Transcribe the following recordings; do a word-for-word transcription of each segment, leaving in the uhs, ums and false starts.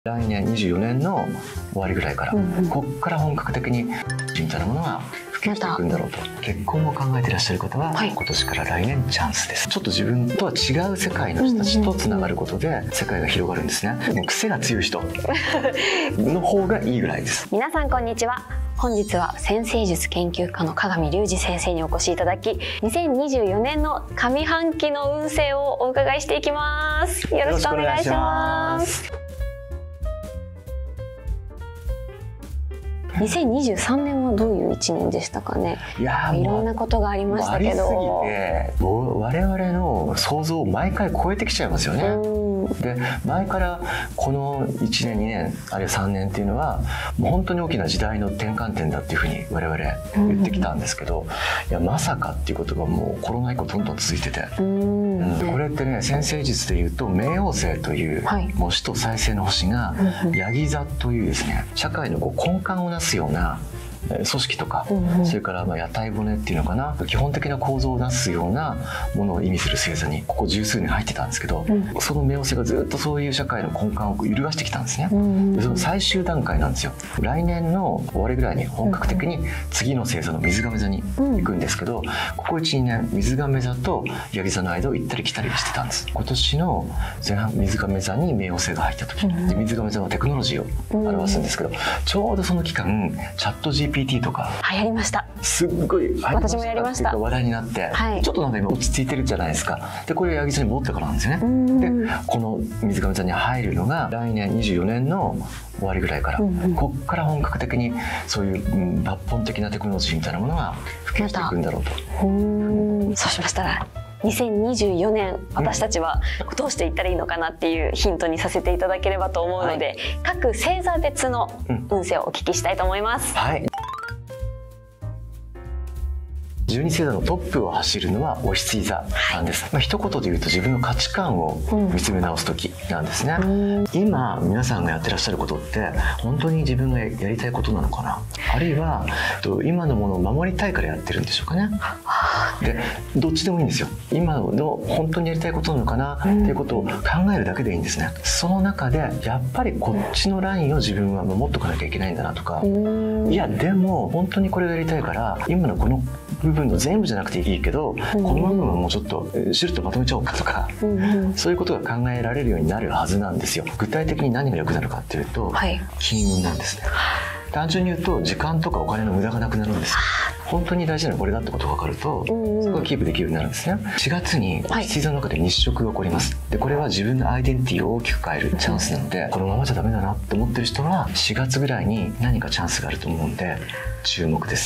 来年にじゅうよねんの終わりぐらいから、うんうん、ここから本格的にみたいなものが普及していくんだろうと。結婚を考えていらっしゃる方は、はい、今年から来年チャンスです。ちょっと自分とは違う世界の人たちとつながることで世界が広がるんですね。もう癖が強い人の方がいいぐらいです。 皆さんこんにちは。本日は占星術研究家の鏡隆二先生にお越しいただき、にせんにじゅうよねんの上半期の運勢をお伺いしていきます。よろしくお願いします。にせんにじゅうさんねんはどういういちねんでしたかね。 いやいろんなことがありましたけど、 ありすぎて我々の想像を毎回超えてきちゃいますよね。で前からこのいちねんにねんあるいはさんねんっていうのはもう本当に大きな時代の転換点だっていうふうに我々言ってきたんですけど、いやまさかっていうことがもうコロナ以降どんどん続いてて、うん、これってね占星術でいうと冥王星という、はい、もう死と再生の星がヤギ座というですね、社会のこう根幹をなすような組織とか、うんうん、それからまあ屋台骨っていうのかな、基本的な構造をなすようなものを意味する星座にここ十数年入ってたんですけど、うん、その冥王星がずっとそういう社会の根幹を揺るがしてきたんですね、うんうん、でその最終段階なんですよ。来年の終わりぐらいに本格的に次の星座の水亀座に行くんですけど、うん、ここいちにねん水亀座とヤギ座の間を行ったり来たりしてたんです。今年の前半水亀座に冥王星が入った時、うん、で水亀座はテクノロジーを表すんですけど、うん、ちょうどその期間チャット ジーピーティー とか流行りました。 すっごい私もやりました。 話題になって、はい、ちょっとなんか今落ち着いてるじゃないですか。でこれヤギ座に戻ったからなんですよね。でこの水亀座に入るのが来年にじゅうよねんの終わりぐらいから、うんうん、こっから本格的にそういう、うん、抜本的なテクノロジーみたいなものが普及していくんだろうと。 うんそうしましたらにせんにじゅうよねん私たちはどうしていったらいいのかなっていうヒントにさせていただければと思うので、はい、各星座別の運勢をお聞きしたいと思います。 はい、じゅうに星座のトップを走るのはお羊座なんです、はい、まあ、一言で言うと自分の価値観を見つめ直す時なんですね、うん、今皆さんがやってらっしゃることって本当に自分がやりたいことなのかな、あるいは今のものを守りたいからやってるんでしょうかね。でどっちでもいいんですよ。今の本当にやりたいことなのかなっていうことを考えるだけでいいんですね。その中でやっぱりこっちのラインを自分は守っとかなきゃいけないんだなとか、いやでも本当にこれをやりたいから今のこの部分の全部じゃなくていいけど、この部分はもうちょっとシュッとまとめちゃおうかとか、そういうことが考えられるようになるはずなんですよ。具体的に何が良くなるかっていうと、はい、金運なんですね。単純に言うと時間とかお金の無駄がなくなるんです。本当に大事なのはこれだってことが分かると、そこがキープできるようになるんですね。しがつに羊座の中で日食が起こります。でこれは自分のアイデンティティを大きく変えるチャンスなので、このままじゃダメだなって思ってる人はしがつぐらいに何かチャンスがあると思うんで注目です。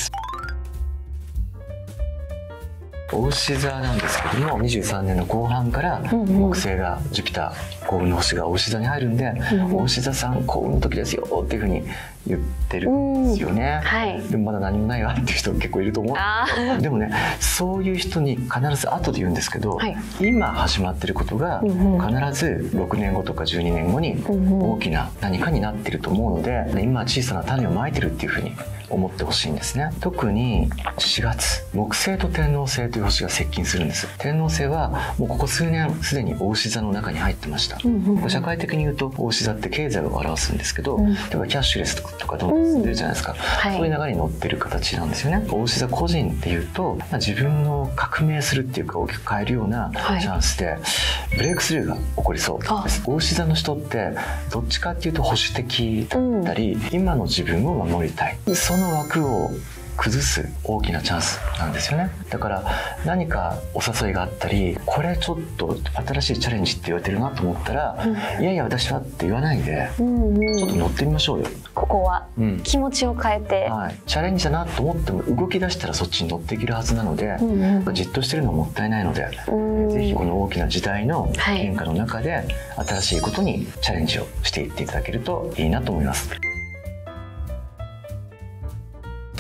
牡牛座なんですけども、にじゅうさんねんの後半から木星がジュピター幸運の星が牡牛座に入るんで、牡牛座さん幸運の時ですよっていうふうに言ってるんですよね、はい、でもまだ何もないわっていう人結構いると思う。でもねそういう人に必ず後で言うんですけど、はい、今始まってることが必ずろくねんごとかじゅうにねんごに大きな何かになってると思うので、今小さな種をまいてるっていうふうに思ってほしいんですね。特にしがつ木星と天王星という星が接近するんです。天王星はもうここ数年すでに牡牛座の中に入ってました、うんうん、社会的に言うと牡牛座って経済を表すんですけど、うん、例えばキャッシュレスとかどんどん進んでるじゃないですか、うんはい、そういう流れに乗ってる形なんですよね。牡牛座個人っていうと、まあ、自分の革命するっていうか大きく変えるようなチャンスで、はい、ブレイクスルーが起こりそうです。牡牛座の人ってどっちかっていうと保守的だったり、うん、今の自分を守りたい、その枠を崩す大きなチャンスなんですよね。だから何かお誘いがあったり、これちょっと新しいチャレンジって言われてるなと思ったら、うん、いやいや私はって言わないで、うんうん、ちょっと乗ってみましょうよ。 ここは気持ちを変えて、 うんはい、チャレンジだなと思っても動き出したらそっちに乗っていけるはずなので、うんうん、じっとしてるのはもったいないので、うん、ぜひこの大きな時代の変化の中で新しいことにチャレンジをしていっていただけるといいなと思います。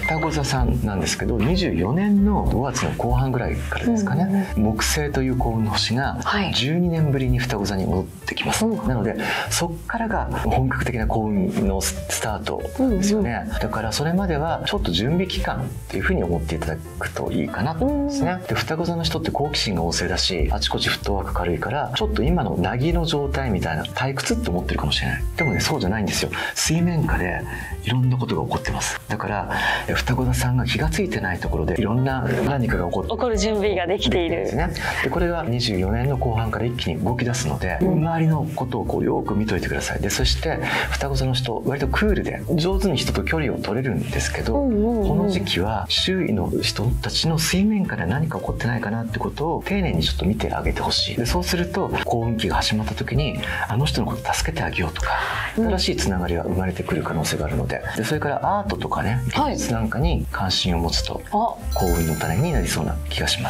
双子座さんなんですけど、にじゅうよねんのごがつの後半ぐらいからですかね、うん、木星という幸運の星がじゅうにねんぶりに双子座に戻ってきます、はい、なのでそこからが本格的な幸運のスタートですよね、うんうん、だからそれまではちょっと準備期間っていうふうに思っていただくといいかなと思うんですね、うん、で双子座の人って好奇心が旺盛だし、あちこちフットワーク軽いから、ちょっと今の凪の状態みたいな退屈って思ってるかもしれない。でもね、そうじゃないんですよ。水面下でいろんなことが起こってます。だから双子座さんが気がついてないところでいろんな何かが起こって起こる準備ができているですね。でこれがにじゅうよねんの後半から一気に動き出すので、うん、周りのことをこうよく見といてください。でそして双子座の人、割とクールで上手に人と距離を取れるんですけど、うんうんうん、この時期は周囲の人たちの水面下で何か起こってないかなってことを丁寧にちょっと見てあげてほしい。でそうすると幸運期が始まった時にあの人のこと助けてあげようとか、新しいつながりが生まれてくる可能性があるので、でそれからアートとかね、芸術なんかに関心を持つと幸運の種になりそうな気がします。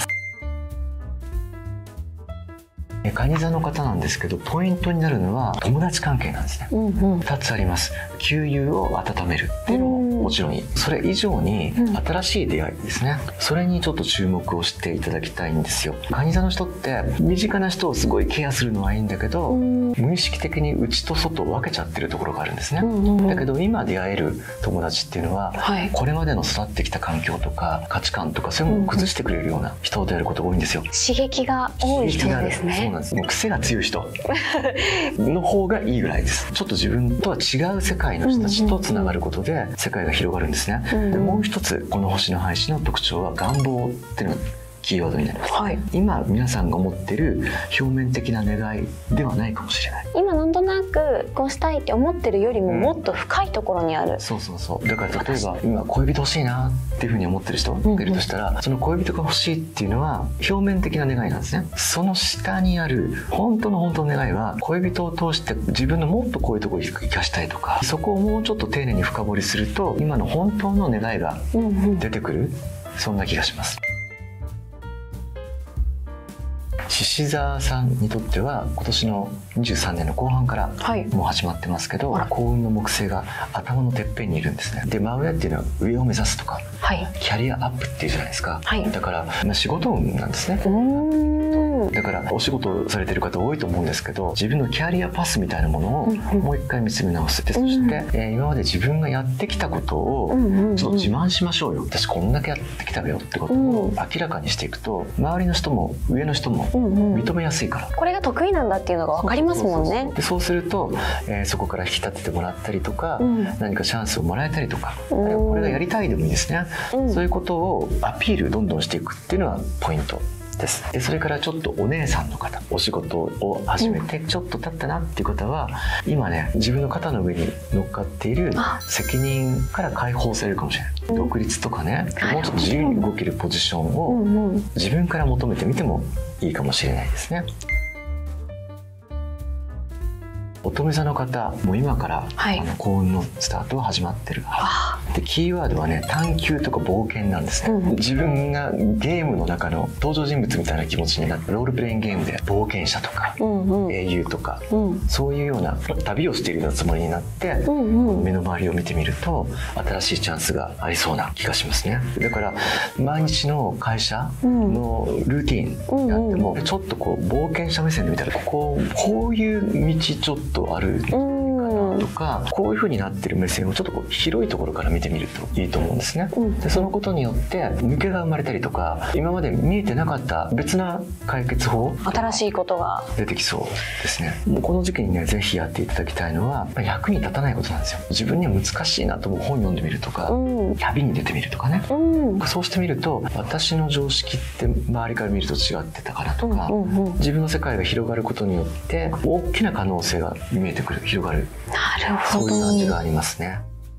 蟹座の方なんですけど、ポイントになるのは友達関係なんですね、うんうん、ふたつあります。給油を温めるっていうのももちろんいい、それ以上に新しい出会いですね、うん、それにちょっと注目をしていただきたいんですよ。蟹座の人って身近な人をすごいケアするのはいいんだけど、うん、無意識的に内と外を分けちゃってるところがあるんですね、うんうんうん、だけど今出会える友達っていうのは、はい、これまでの育ってきた環境とか価値観とかそういうものを崩してくれるような人とやることが多いんですよ。 刺激が多い人ですね。 そうなんです。もう癖が強い人の方がいいぐらいです。ちょっと自分とは違う世界の人たちとつながることで世界が広がるんですね、うんうん、でもう一つこの星の配置の特徴は願望っていうのがキーワードになります、はい、今皆さんが持ってる表面的な願いではないかもしれない。 今なんとなくこうしたいって思ってるよりももっと深いところにある、うん、 そうそうそう。だから例えば今恋人欲しいなっていうふうに思ってる人がいるとしたら、うんうん、その恋人が欲しいっていうのは表面的な願いなんですね。その下にある本当の本当の願いは、恋人を通して自分のもっとこういうところを生かしたいとか、そこをもうちょっと丁寧に深掘りすると今の本当の願いが出てくる、うんうん、そんな気がします。獅子座さんにとっては今年のにじゅうさんねんの後半からもう始まってますけど、はい、幸運の木星が頭のてっぺんにいるんですね。で真上っていうのは上を目指すとか、はい、キャリアアップっていうじゃないですか、はい、だから、まあ、仕事運なんですね。うーん、だからお仕事をされてる方多いと思うんですけど、自分のキャリアパスみたいなものをもう一回見つめ直す。でそして、えー、今まで自分がやってきたことをちょっと自慢しましょうよ、私こんだけやってきたよってことを明らかにしていくと、周りの人も上の人も認めやすいから、 これが得意なんだっていうのが分かりますもんね。 でそうすると、えー、そこから引き立ててもらったりとか、うん、何かチャンスをもらえたりとか、うん、これがやりたいでもいいですね、うん、そういうことをアピールどんどんしていくっていうのがポイントです。でそれからちょっとお姉さんの方、お仕事を始めてちょっと経ったなっていう方は、うん、今ね自分の肩の上に乗っかっている責任から解放されるかもしれない、うん、独立とかね、もうちょっと自由に動けるポジションを自分から求めてみてもいいかもしれないですね。乙女座の方も今から、はい、あの幸運のスタートは始まってる。でキーワードはね、探求とか冒険なんですね、うん、自分がゲームの中の登場人物みたいな気持ちになって、ロールプレイングゲームで冒険者とか、うんうん、英雄とか、うん、そういうような旅をしているようなつもりになって、うんうん、目の周りを見てみると新しいチャンスがありそうな気がしますね。だから毎日の会社のルーティーンやっても、うんうん、ちょっとこう冒険者目線で見たら、こここういう道ちょっとあるかなとか、うん、こういう風になってる目線をちょっとこう広いところから見てみるといいと思うんですね、うん、でそのことによって抜けが生まれたりとか、今まで見えてなかった別な解決法、 新しいことが出てきそうですね。もうこの時期にねぜひやっていただきたいのは、役に立たないことなんですよ。自分には難しいなと思う本読んでみるとか、うん、旅に出てみるとかね、うん、そうしてみると私の常識って周りから見ると違ってたかなとか、うんうんうん、自分の世界が広がることによって大きな可能性が見えてくる、広がる、 なるほど、 そういう感じがありますね。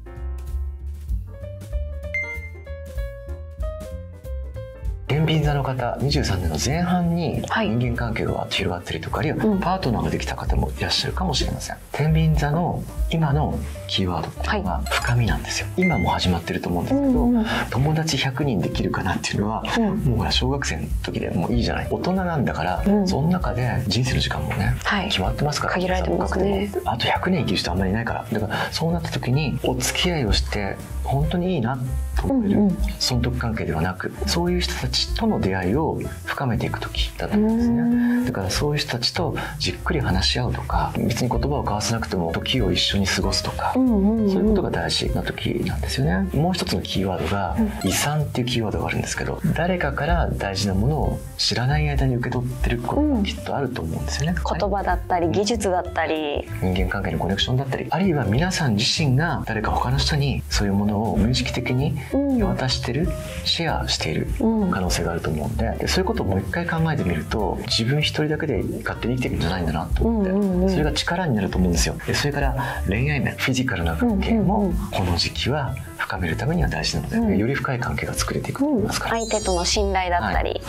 天秤座の方、にじゅうさんねんの前半に人間関係が広がったりとか、あるいはパートナーができた方もいらっしゃるかもしれません。天秤座の今のキーワードっていうのは深みなんですよ。今も始まってると思うんですけど、うんうん、友達ひゃくにんできるかなっていうのは、うん、もうほら小学生の時でもういいじゃない。大人なんだから、うん、その中で人生の時間もね、はい、決まってますから、 限られてますね。 あとひゃくねん生きる人あんまりいないから、だからそうなった時にお付き合いをして本当にいいなと思える損得関係ではなく、そういう人たちとの出会いを深めていく時だと思うんですね。だからそういう人たちとじっくり話し合うとか、別に言葉を交わさなくても時を一緒に過ごすとか、そういうことが大事な時なんですよね。もう一つのキーワードが遺産っていうキーワードがあるんですけど、誰かから大事なものを知らない間に受け取ってることがきっとあると思うんですよね。 言葉だったり技術だったり人間関係のコネクションだったり、あるいは皆さん自身が誰か他の人にそういうものを無意識的に手渡してる、シェアしている可能性があると思うんで、でそういうことをもう一回考えてみると、自分一人だけで勝手に生きていくんじゃないんだなと思って、それが力になると思うんですよ。でそれから恋愛面、フィジカルな関係もこの時期は深めるためには大事なので、うん、より深い関係が作れていくと思いますから、 うん、相手との信頼だったり、はい、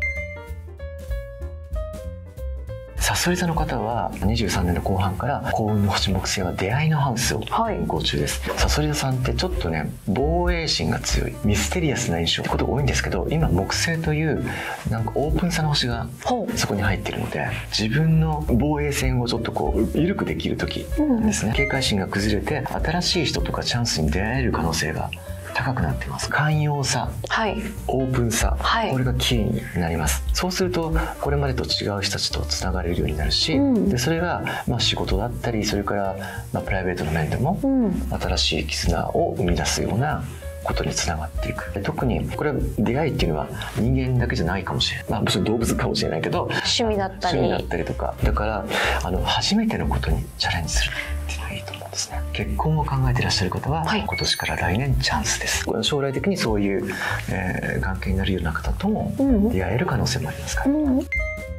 さそり座の方はにじゅうさんねんの後半から幸運の星木星は出会いのハウスを運行中です、はい、さそり座さんってちょっとね防衛心が強いミステリアスな印象ってことが多いんですけど、今木星というなんかオープンさの星がそこに入っているので、自分の防衛線をちょっとこう緩くできる時なんですね、うん、警戒心が崩れて新しい人とかチャンスに出会える可能性が高くなっています。寛容さ、はい、オープンさ、はい、これがキーになります。そうするとこれまでと違う人たちとつながれるようになるし、うん、でそれがまあ仕事だったり、それからまあプライベートの面でも新しい絆を生み出すようなことにつながっていく。特にこれは出会いっていうのは人間だけじゃないかもしれない、まあ、もちろん動物かもしれないけど、 趣味だったり趣味だったりとか、だからあの初めてのことにチャレンジするっていうのがいいと思うんですね。結婚を考えていらっしゃる方は、はい、今年から来年チャンスです。将来的にそういう、えー、関係になるような方とも出会える可能性もありますから、うんうん、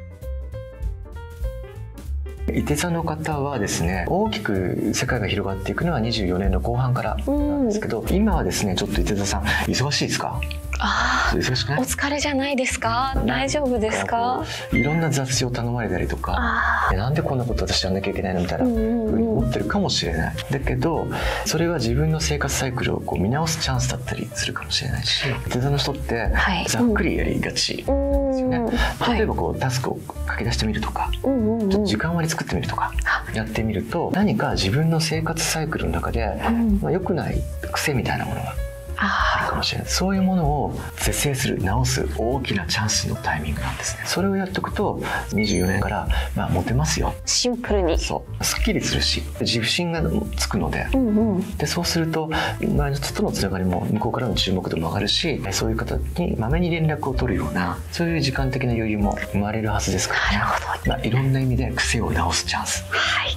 いて座の方はですね、大きく世界が広がっていくのはにじゅうよねんの後半からなんですけど、うん、今はですねちょっといて座さん忙しいですか？ ああ、忙しくない？お疲れじゃないですか？大丈夫ですか？ いろんな雑誌を頼まれたりとか、なんでこんなこと私やんなきゃいけないのみたいなふうに思ってるかもしれない。だけどそれは自分の生活サイクルをこう見直すチャンスだったりするかもしれないし、いて座の人ってざっくりやりがちですよね、はい、例えばこうタスクを書き出してみるとか、ちょっと時間割作ってみるとかやってみると、何か自分の生活サイクルの中で、まあ、良くない癖みたいなものがあるかもしれない。そういうものを是正する、直す大きなチャンスのタイミングなんですね。それをやっておくとにじゅうよねんから、まあ、モテますよ。 シンプルにそうすっきりするし、自信がつくので、うんうん、でそうすると周りの人とのつながりも向こうからの注目度も上がるし、そういう方にまめに連絡を取るような、そういう時間的な余裕も生まれるはずですから、ね、なるほど、まあ、いろんな意味で癖を直すチャンス。はい。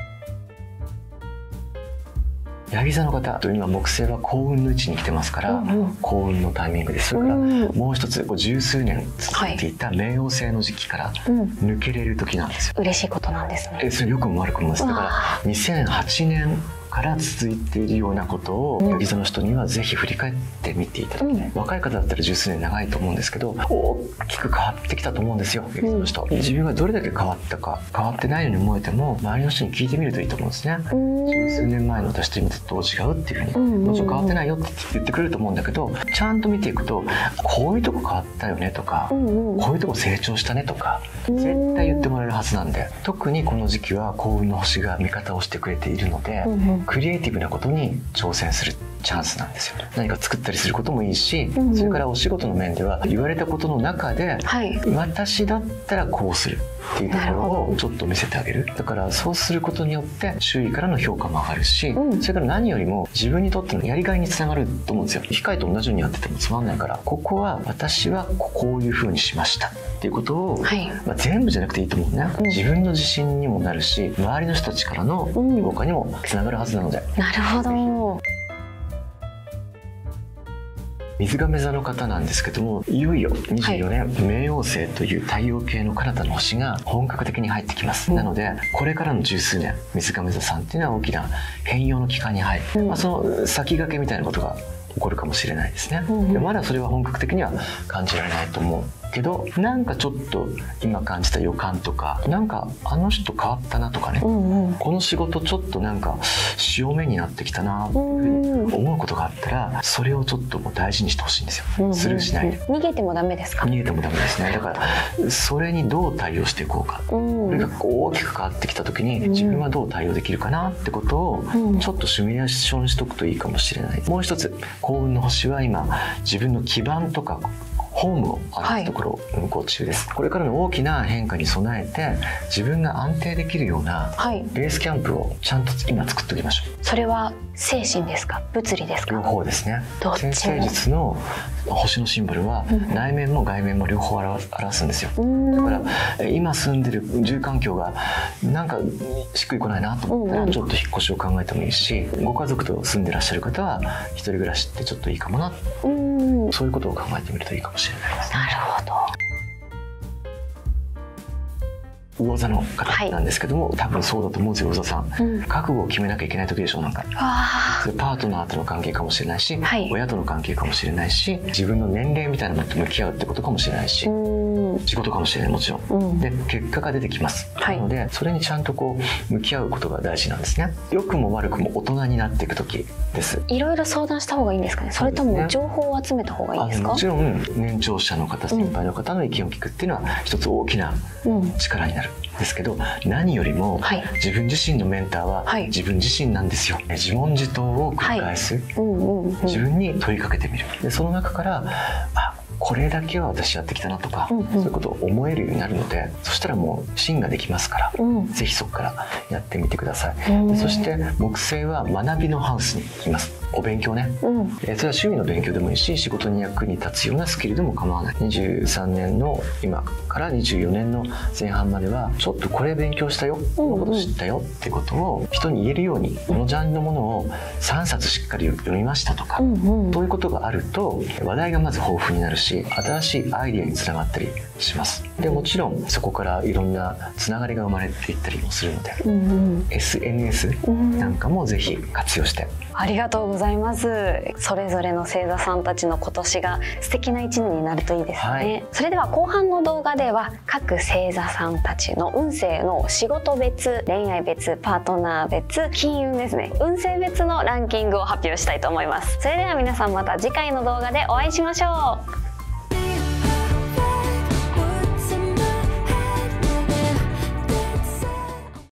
ヤギ座の方というのは木星は幸運の位置に来てますから、うんうん、幸運のタイミングです。それからもう一つ、十数年続いていた冥王星の時期から抜けれる時なんですよ、 うん、嬉しいことなんですね。 えそれよくも悪くもです。だからにせんはちねんから続いているようなことを、ヤギ座の人にはぜひ振り返ってみていただきたい、うん、若い方だったら十数年長いと思うんですけど、大きく変わってきたと思うんですよ、ヤギ座の人、うん、自分がどれだけ変わったか、変わってないように思えても周りの人に聞いてみるといいと思うんですね。十数年前の私と今とどう違うっていうふうに、もちろん変わってないよって言ってくれると思うんだけど、ちゃんと見ていくと、こういうとこ変わったよねとか、うんうん、こういうとこ成長したねとか絶対言ってもらえるはずなんで、特にこの時期は幸運の星が味方をしてくれているので、うんうん、クリエイティブなことに挑戦するチャンスなんですよ。何か作ったりすることもいいし、うんうん、それからお仕事の面では言われたことの中で、はい、私だったらこうするっていうところをちょっと見せてあげる。だからそうすることによって周囲からの評価も上がるし、うん、それから何よりも自分にとってのやりがいにつながると思うんですよ。機械と同じようにやっててもつまんないから、ここは私はこういう風にしましたっていうことを、はい、まあ、全部じゃなくていいと思うね、うん、自分の自信にもなるし、周りの人たちからの評価にもつながるはずなので、 うん、なるほど。 水亀座の方なんですけども、いよいよにじゅうよねん、はい、冥王星という太陽系の彼方の星が本格的に入ってきます、うん、なのでこれからの十数年、水亀座さんっていうのは大きな変容の期間に入る、うん、まあ、その先駆けみたいなことが起こるかもしれないですね、うん、でまだそれは本格的には感じられないと思うけど、なんかちょっと今感じた予感とか、なんかあの人変わったなとかね、うんうん、この仕事ちょっとなんか潮目になってきたなっていうふうに思うことがあったら、それをちょっともう大事にしてほしいんですよ、うんうん、スルーしないで。 逃げてもダメですか？ 逃げてもダメですね。だからそれにどう対応していこうか、うん、これが大きく変わってきた時に自分はどう対応できるかなってことをちょっとシミュレーションしとくといいかもしれない。もう一つ、幸運の星は今自分の基盤とかホームを表すところを運行中です、はい、これからの大きな変化に備えて自分が安定できるようなベースキャンプをちゃんと今作っておきましょう。 それは精神ですか、物理ですか？ 両方ですね。占星術の星のシンボルは内面も外面も両方表すんですよ。だから今住んでる住環境がなんかしっくりこないなと思ったらちょっと引っ越しを考えてもいいし、ご家族と住んでらっしゃる方は一人暮らしってちょっといいかもな、そういうことを考えてみるといいかもしれないですね。 なるほど。 魚座の方なんですけども、はい、多分そうだと思うんですよ。魚座さん、うん、覚悟を決めなきゃいけない時でしょう。なんかそれパートナーとの関係かもしれないし、はい、親との関係かもしれないし、自分の年齢みたいなものと向き合うってことかもしれないし、仕事かもしれない、もちろん、うん、で結果が出てきます、はい、なのでそれにちゃんとこう向き合うことが大事なんですね。良くも悪くも大人になっていく時です。 いろいろ相談した方がいいんですかね？それとも情報を集めた方がいいですか？ もちろん年長者の方、先輩の方の意見を聞くっていうのは一つ大きな力になる、うん、ですけど、何よりも、はい、自分自身のメンターは自分自身なんですよ、はい、自問自答を繰り返す、はいうんうんうん、自分に問いかけてみる。でその中からあこれだけは私やってきたなとか、うんうん、そういうことを思えるようになるので、そしたらもう芯ができますから、うん、ぜひそこからやってみてください、うん、でそして木星は学びのハウスにいます。お勉強ね、うん、えそれは趣味の勉強でもいいし、仕事に役に立つようなスキルでも構わない。にじゅうさんねんの今からにじゅうよねんの前半まではちょっとこれ勉強したよ、このこと知ったよってことを人に言えるように、このジャンルのものをさんさつしっかり読みましたとか、うんうん、そういうことがあると話題がまず豊富になるし、新しいアイデアにつながったりします。でもちろんそこからいろんなつながりが生まれていったりもするので、うんうん、エスエヌエス なんかもぜひ活用して、 ありがとうございます。それぞれの星座さんたちの今年が素敵な一年になるといいですね、はい、それでは後半の動画では各星座さんたちの運勢の仕事別、恋愛別、パートナー別、金運ですね、運勢別のランキングを発表したいと思います。それでは皆さんまた次回の動画でお会いしましょう。